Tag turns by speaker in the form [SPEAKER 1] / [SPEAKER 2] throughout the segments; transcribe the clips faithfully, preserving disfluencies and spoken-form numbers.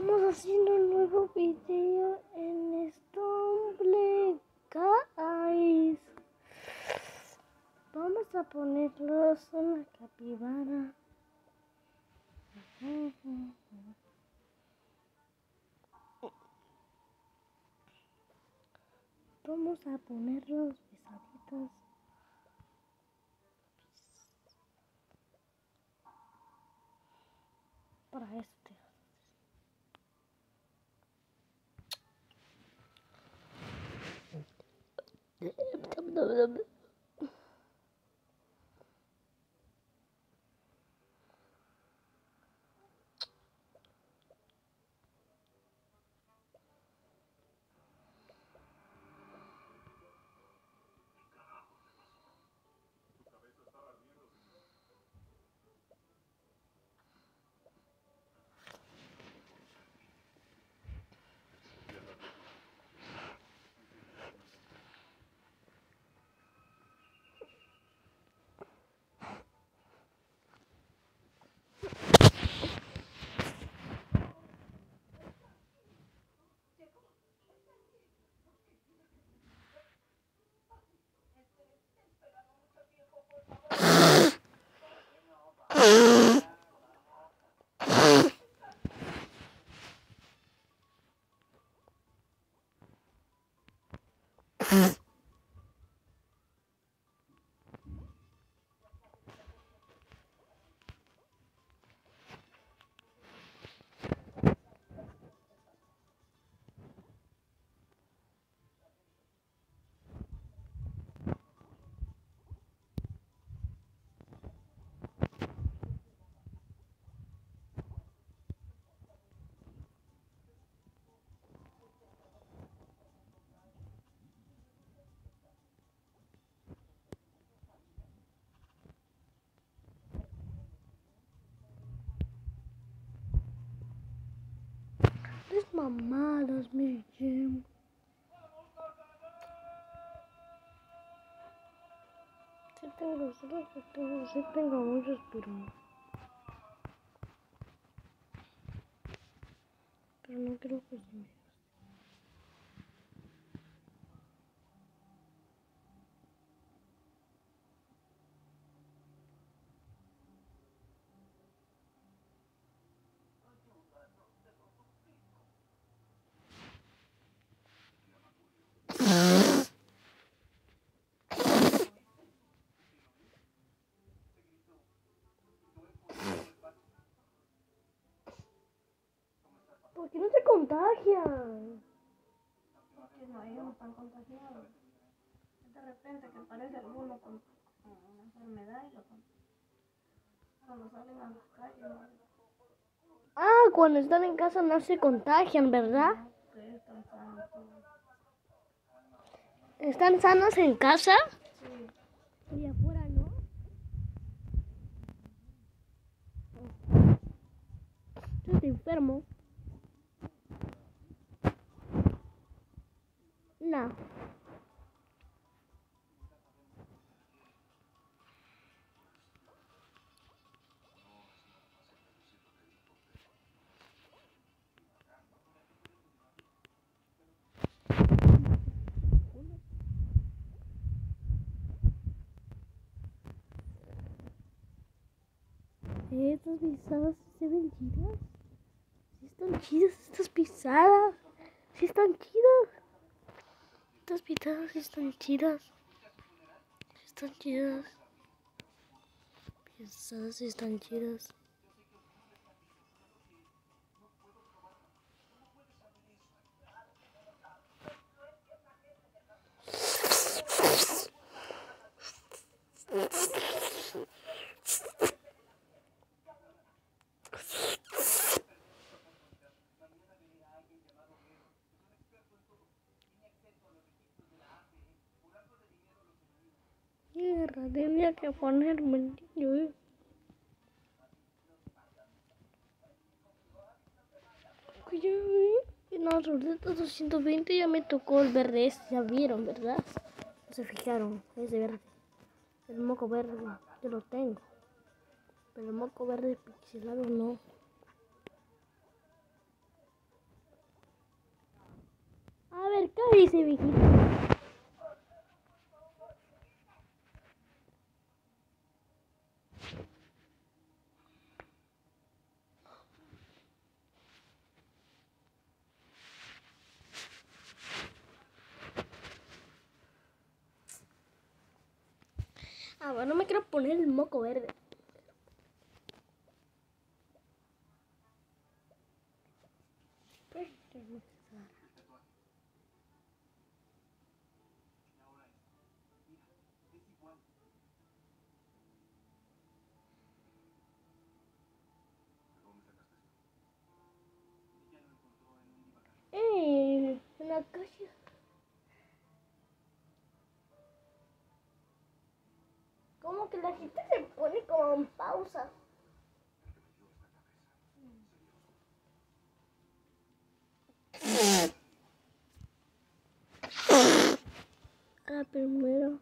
[SPEAKER 1] Estamos haciendo un nuevo video en Stumble Guys. Vamos a ponerlos en la capibara. Vamos a ponerlos pesaditos. Para este. Es mamadas, mi Jim. Sí tengo, sí tengo, sí tengo muchos, pero... Pero no creo que se me... ¿Por qué no se contagian?
[SPEAKER 2] Porque no, ellos no están contagiados. De repente que aparece alguno con, con una enfermedad y lo contagia. Cuando salen a las calles, no.
[SPEAKER 1] Ah, cuando están en casa no se contagian, ¿verdad?
[SPEAKER 2] No, ustedes están sanos todos.
[SPEAKER 1] ¿Están sanos en casa?
[SPEAKER 2] Sí.
[SPEAKER 1] Y afuera no. Estás enfermo. No. Estas pisadas se ven chidas. Sí están chidas estas pisadas. Sí están chidas. Estas pisadas sí están chidas. Sí están chidas. Pisadas sí están chidas. Mierda, tenía que ponerme el niño, eh. En las ruletas doscientos veinte ya me tocó el verde ese, ya vieron, ¿verdad? No se fijaron, ese verde. El moco verde, yo lo tengo. Pero el moco verde pixelado no. dice, viejito. Ah, bueno, no me quiero poner el moco verde. Eh, en la calle. Como que la gente se pone como en pausa. Ah, primero.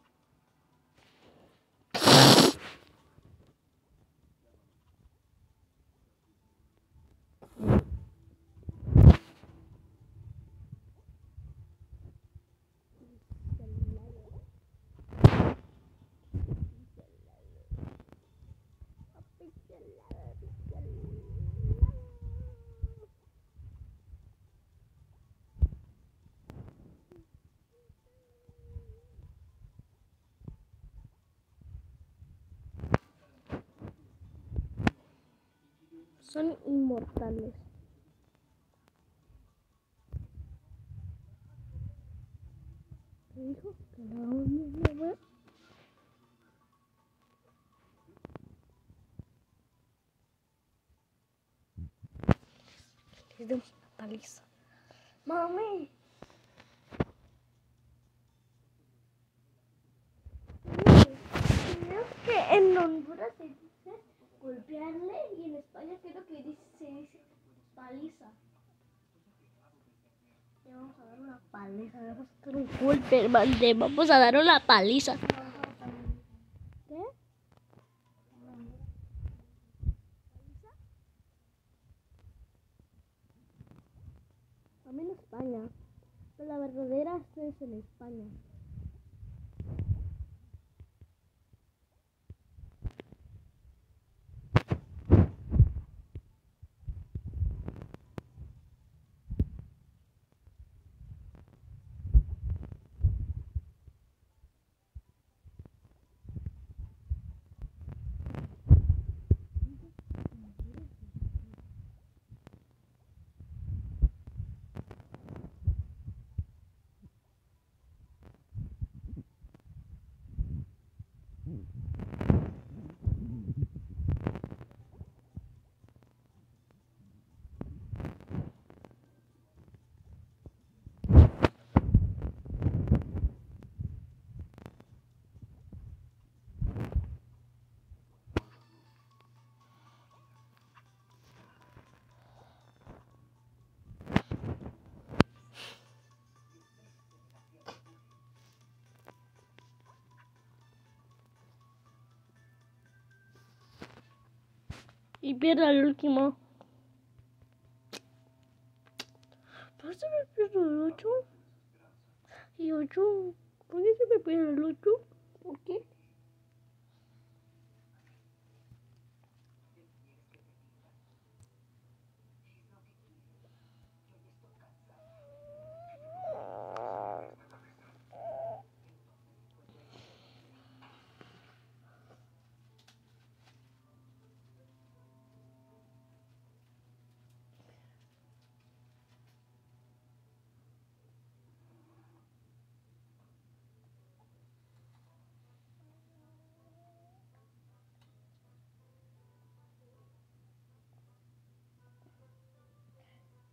[SPEAKER 1] Son inmortales. ¿Qué dijo? Que la mamá. Le damos una paliza. Mami. Creo que en Honduras se dice golpearle y en España creo que dice, se dice paliza. Le vamos a dar una paliza, le vamos a dar un golpe, hermano, le vamos a dar una paliza. ¿Qué? A mí en España, pero la verdadera es en España. Y pierda el último. ¿Por qué se me pierde el ocho? ¿Y ocho? ¿Por qué se me pierde el ocho? ¿Por qué?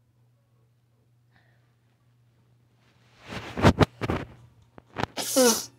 [SPEAKER 1] Ugh.